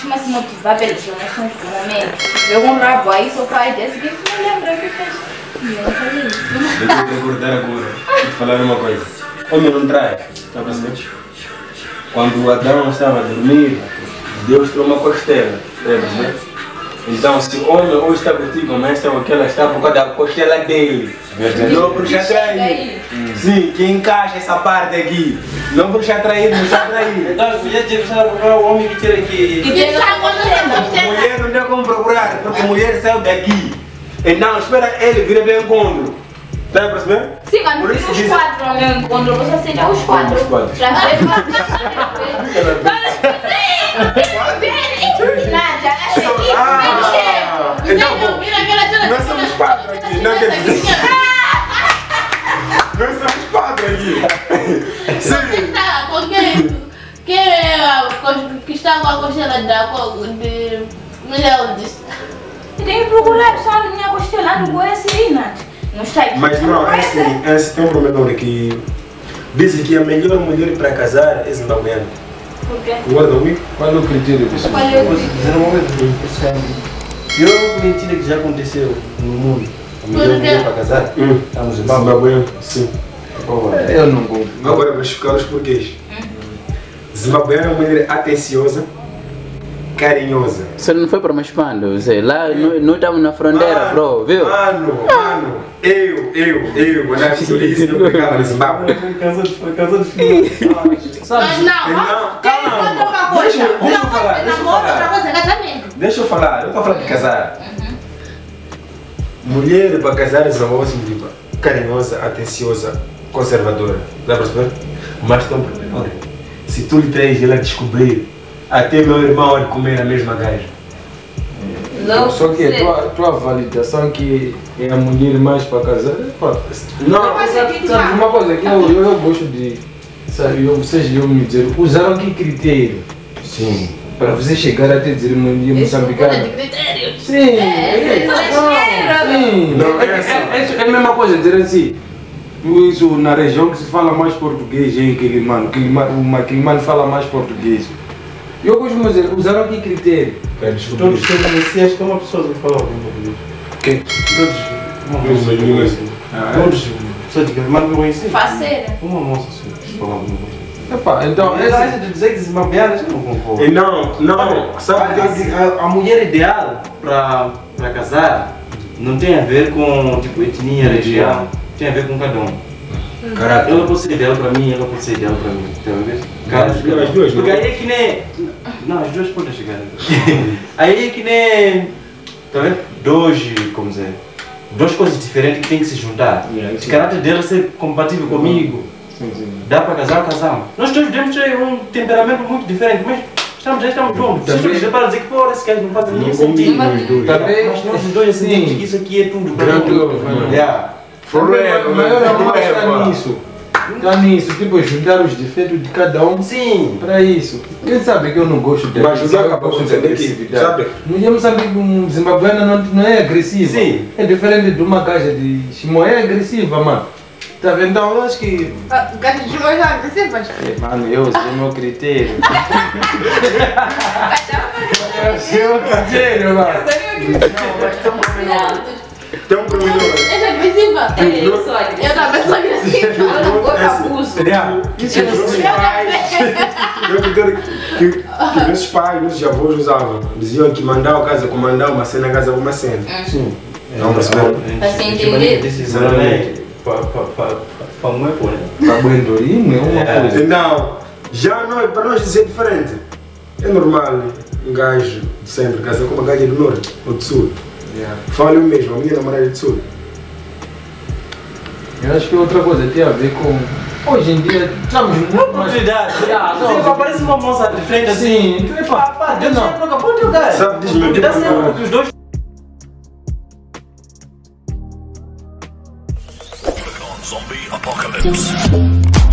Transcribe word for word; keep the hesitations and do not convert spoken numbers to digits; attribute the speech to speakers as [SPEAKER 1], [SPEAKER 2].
[SPEAKER 1] costuma se motivar pelas emoções do momento. Eu um rabo aí, só faz dia seguinte, não lembra o que fez. Não faz isso.
[SPEAKER 2] Eu tenho que recordar agora e te falar uma coisa. Homem não trai, está a perceber? Quando Adão estava a dormir, Deus trouxe uma costela, está a perceber? Então, se o homem hoje está contigo, mas esta ou aquela está por causa da costela dele. Não puxa atrair. Sim, que encaixa essa parte aqui. Não puxa atrair, não puxa atrair.
[SPEAKER 3] Então, as mulheres devem estar a procurar o homem que tira aqui.
[SPEAKER 1] Que tem a costela.
[SPEAKER 2] Mulher não tem como procurar, porque a mulher saiu daqui. Então, espera ele vir ao encontro. Está a perceber?
[SPEAKER 1] Sim, quando vir os quatro ao meu encontro, você aceitar os quatro.
[SPEAKER 2] Os quatro.
[SPEAKER 1] Já ver nada, achei que
[SPEAKER 2] Ah, então, nós somos quatro aqui, não quer dizer. Nós somos quatro aqui. Sim.
[SPEAKER 4] Que está com a costela de Melhores.
[SPEAKER 1] tem que procurar só a minha costela, não conhece aí, Nath. Não está aqui.
[SPEAKER 2] Mas não, é assim, é assim, tem um problema que dizem que a melhor mulher para casar é zimbabuena.
[SPEAKER 1] Por quê?
[SPEAKER 2] Guarda comigo?
[SPEAKER 3] Qual é o critério disso?
[SPEAKER 1] Qual é o
[SPEAKER 3] Posso dizer uma coisa? Pior mentira que já aconteceu no mundo. A melhor
[SPEAKER 4] Por quê?
[SPEAKER 3] mulher para casar?
[SPEAKER 2] Hum.
[SPEAKER 3] Estamos em Zimbábue.
[SPEAKER 2] Zimbabuena, sim.
[SPEAKER 3] Eu não compro.
[SPEAKER 2] Agora vou explicar os porquês. Zimbabuena é uma mulher atenciosa, carinhosa.
[SPEAKER 5] Você não foi para Maspando, Zé? Lá não estamos na fronteira,
[SPEAKER 2] Mano,
[SPEAKER 5] bro, viu?
[SPEAKER 2] Mano, mano, eu, eu, eu, quando era isso, não pegava no Zimbábue.
[SPEAKER 3] Casou de casou de filho.
[SPEAKER 4] Mas não,
[SPEAKER 2] Não, calma.
[SPEAKER 4] conta uma coisa.
[SPEAKER 2] Deixa- deixa eu
[SPEAKER 4] Uma
[SPEAKER 2] falar,
[SPEAKER 4] coisa é
[SPEAKER 2] deixa eu
[SPEAKER 4] namoro,
[SPEAKER 2] falar.
[SPEAKER 4] outra coisa é casamento.
[SPEAKER 2] Deixa eu falar, eu estou falando de casar. Mulher para casar é uma tipo carinhosa, atenciosa, conservadora. Dá para perceber? Mas tem um problema. Se tu lhe traz ela descobrir, até meu irmão vai comer a mesma gaja.
[SPEAKER 1] Não,
[SPEAKER 3] Só que a tua, tua validação que é a mulher mais para casar. pá,
[SPEAKER 2] Não,
[SPEAKER 4] Mas é que
[SPEAKER 3] Sabe uma coisa que eu, eu, eu gosto de. Sabe, eu, vocês iam me dizer, usaram que critério?
[SPEAKER 2] sim.
[SPEAKER 3] Para você chegar até dizer mulher
[SPEAKER 4] Isso não
[SPEAKER 3] moçambicana?
[SPEAKER 4] de critério.
[SPEAKER 3] Sim,
[SPEAKER 4] É,
[SPEAKER 3] é,
[SPEAKER 4] isso é
[SPEAKER 3] não, sim.
[SPEAKER 2] Não,
[SPEAKER 3] é,
[SPEAKER 2] é assim.
[SPEAKER 3] é, é, é a mesma coisa dizer assim. Isso na região que se fala mais português em Quilimano, Quilimano, Quilimano fala mais português. Eu gosto de dizer, usaram que critério?
[SPEAKER 6] Todos têm conhecidas que uma pessoa que fala algum português.
[SPEAKER 3] Quem?
[SPEAKER 6] Todos. Uma
[SPEAKER 2] Todos
[SPEAKER 6] moça que
[SPEAKER 2] línguas.
[SPEAKER 6] conheci.
[SPEAKER 3] Ah, é?
[SPEAKER 6] Todos. Pessoas que mais me conheci.
[SPEAKER 1] faceira.
[SPEAKER 6] Uma moça que fala algum português.
[SPEAKER 3] Epá, então,
[SPEAKER 6] Essa
[SPEAKER 3] esse,
[SPEAKER 6] de dizer que zimbabueanas eu não concordo.
[SPEAKER 2] E não, não, sabe
[SPEAKER 6] A,
[SPEAKER 2] o que
[SPEAKER 6] a, a mulher ideal para para casar não tem a ver com tipo etnia, região, tem a ver com cada um.
[SPEAKER 2] Caráter.
[SPEAKER 6] Ela pode ser ideal para mim, ela pode ser ideal para mim. Tá vendo? Cara,
[SPEAKER 2] As duas, as duas,
[SPEAKER 6] porque
[SPEAKER 2] não?
[SPEAKER 6] aí é que nem. Não, as duas podem chegar. Aí é que nem. Tá vendo? Dois, como dizer? Duas coisas diferentes que tem que se juntar.
[SPEAKER 2] Yeah,
[SPEAKER 6] O caráter dela ser compatível comigo.
[SPEAKER 3] sim, sim.
[SPEAKER 6] Dá para casar, casamos. Nós dois devemos ter um temperamento muito diferente, mas estamos já estamos juntos.
[SPEAKER 3] Também-
[SPEAKER 6] Vocês para dizer que pô, esse cara não faz nenhum
[SPEAKER 2] Não
[SPEAKER 6] sentido.
[SPEAKER 2] combina os dois.
[SPEAKER 3] Também,
[SPEAKER 6] Mas nós os dois sentimos
[SPEAKER 3] sim.
[SPEAKER 6] que isso aqui é tudo.
[SPEAKER 3] Grande
[SPEAKER 6] tudo.
[SPEAKER 3] love, mano.
[SPEAKER 6] Yeah.
[SPEAKER 2] Forever,
[SPEAKER 3] Mas eu não
[SPEAKER 2] forever.
[SPEAKER 3] está nisso. Está nisso, tipo, juntar os defeitos de cada um
[SPEAKER 6] Sim.
[SPEAKER 3] para isso. Quem sabe que eu não gosto de
[SPEAKER 2] Mas já acabou
[SPEAKER 3] gosto
[SPEAKER 2] de dizer que,
[SPEAKER 3] agressividade.
[SPEAKER 2] sabe?
[SPEAKER 3] Mulher moçambique, um zimbabuena não, não é agressiva.
[SPEAKER 6] Sim.
[SPEAKER 3] É diferente de uma gaja de chimoé, é agressiva, mano. Tá vendo? Então eu acho que.
[SPEAKER 4] Gato de chumbo já agressivas.
[SPEAKER 3] É, mano, eu usei meu critério. Eu sei o critério, mano.
[SPEAKER 2] Tem um problema.
[SPEAKER 4] És agressiva?
[SPEAKER 1] É, eu sou agressiva.
[SPEAKER 4] Eu também sou agressiva.
[SPEAKER 1] Eu não vou pra abuso.
[SPEAKER 2] Yeah.
[SPEAKER 3] Isso é
[SPEAKER 2] Que nossos pais, eu me lembro que, que nossos pais, nossos avós usavam. Diziam que mandar o casa com mandar uma cena, casa com uma cena.
[SPEAKER 3] Sim.
[SPEAKER 2] Não perceberam?
[SPEAKER 1] Pra se entender.
[SPEAKER 6] Para um é pô, né?
[SPEAKER 3] Para Buendorinho é uma
[SPEAKER 6] É.
[SPEAKER 3] coisa.
[SPEAKER 2] Então, já não, para nós dizer diferente. É normal um gajo de sempre casar com uma gaja do norte ou do sul.
[SPEAKER 3] Yeah.
[SPEAKER 2] Fala o mesmo, a minha namorada é do sul.
[SPEAKER 3] Eu acho que outra coisa tem a ver com. Hoje em dia estamos muito mais.
[SPEAKER 6] Oportunidade.
[SPEAKER 3] Ah, não.
[SPEAKER 6] Você aparece uma moça de frente assim.
[SPEAKER 3] Sim, tu é pá,
[SPEAKER 6] Pá, Deus
[SPEAKER 3] não.
[SPEAKER 6] não troca por teu cara.
[SPEAKER 2] Sabe, diz-me,
[SPEAKER 6] Porque dá
[SPEAKER 2] tipo,
[SPEAKER 6] certo, porque os dois.
[SPEAKER 7] Zombie apocalypse.